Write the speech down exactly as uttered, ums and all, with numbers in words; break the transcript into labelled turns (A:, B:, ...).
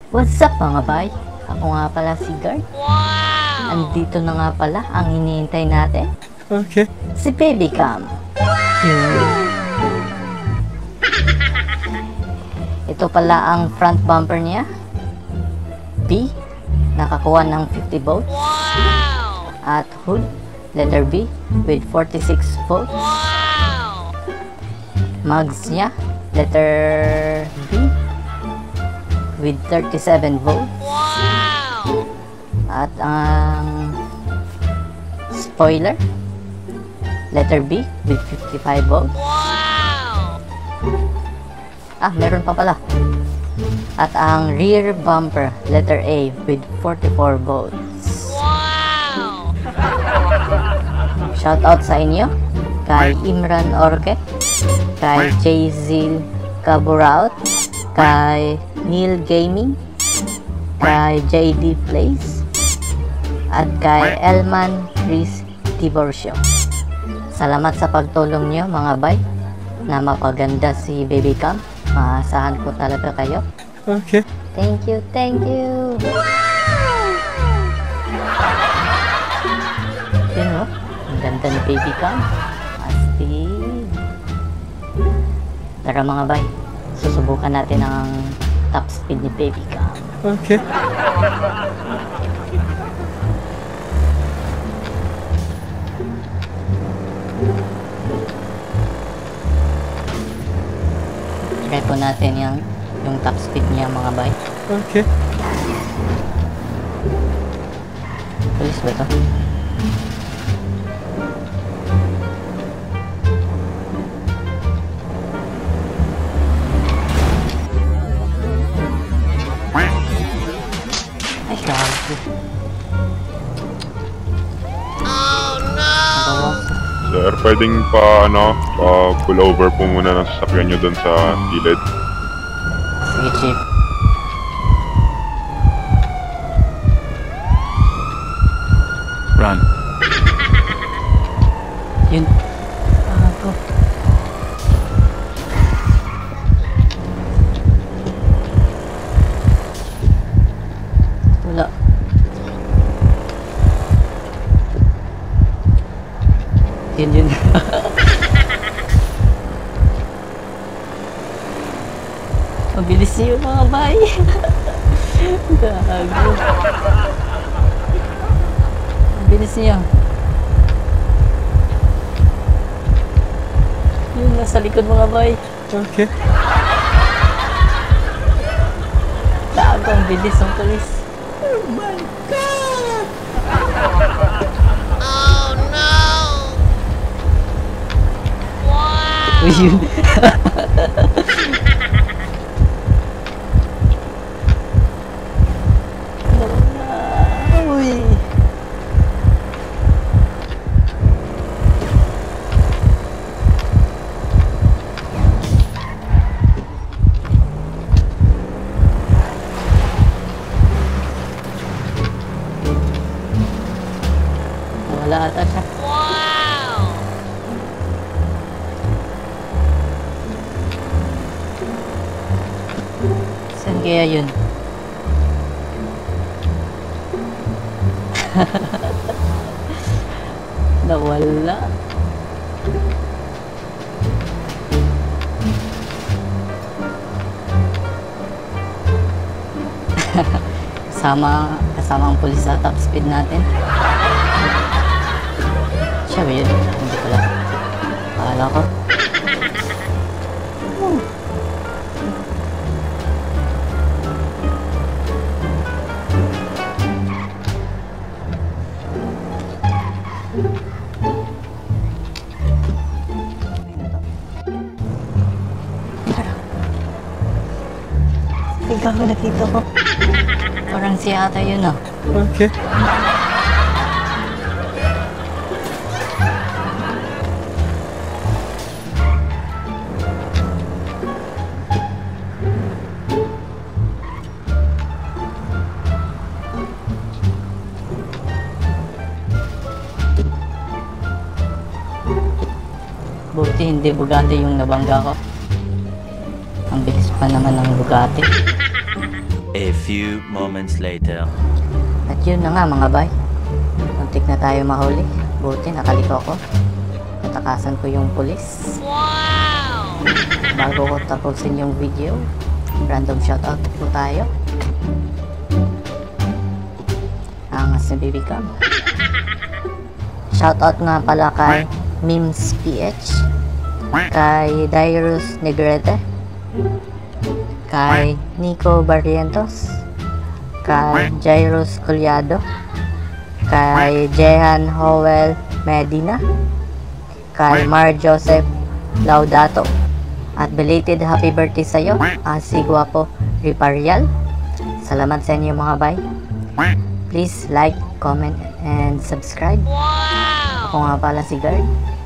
A: What's up mga bay? Ako nga pala si Guard. Wow! Andito na nga pala ang hinihintay natin.
B: Okay.
A: Si Baby Cam. Ito pala ang front bumper niya. B. Nakakuha ng fifty volts. Wow! At hood, letter B, with forty-six volts. Wow! Mugs niya, letter B, with thirty-seven volts. Wow! At ang spoiler, letter B, with fifty-five volts. Wow! Ah, meron pa pala. At ang rear bumper, letter A, with forty-four volts. Wow! Shout out sa inyo, kay Imran Orke, kay Jayzil Kaburaut, kay Neil Gaming, kay J D Plays, at kay Elman Chris Tiborcio. Salamat sa pagtulong nyo mga bay, na mapaganda si Baby Cam. Maasahan ko talaga kayo.
B: Okay.
A: Thank you, thank you. Yun o, ang ganda ni Baby Cam. Astig. Tara mga bay, susubukan natin ang top speed ni Baby Cam.
B: Okay.
A: Try po natin yung, yung top speed niya mga bay.
B: Okay.
A: Police ba ito? Ay, grabe. Oh no!
C: Sir, pwedeng pa ano, pa pull over po muna ng sasakyan nyo doon sa gilid.
A: Sige, Chief.
B: Run.
A: Yun. Ako. Wala. Yun yun. Mabilis niyo mga bay. Gago. Mabilis niyo. Yun, nasa likod mga bay.
B: Okay.
A: Gago, ang bilis ng polis.
B: Oh my God!
A: Oh no! Wow! Yun. Uy. Wala ata siya. Wow! Saan kaya yun? Nawala. kasama kasama ang pulis sa top speed natin. Siya ba yun? Hindi pala. Akala ko. Hmm. Ikaw na dito ko. Parang si ata yun ah.
B: Okay.
A: Buti hindi Bugatti yung nabangga ko. Ang bilis pa naman ng Bugatti.
D: A few moments later.
A: At yun na nga mga bay. Muntik na tayo mahuli. Buti nakaliko ko. Natakasan ko yung pulis. Wow! Bago ko tapusin yung video, random shoutout po tayo. Angas na bibigam. Shoutout nga pala kay Memes P H, kay Dyrus Negrete, kay Nico Barrientos, kay Jairus Collado, kay Jehan Howell Medina, kay Mar Joseph Laudato, at belated happy birthday sa'yo, uh, si Guapo Riparial. Salamat sa inyo mga bay. Please like, comment, and subscribe. Ako nga pala si Guard.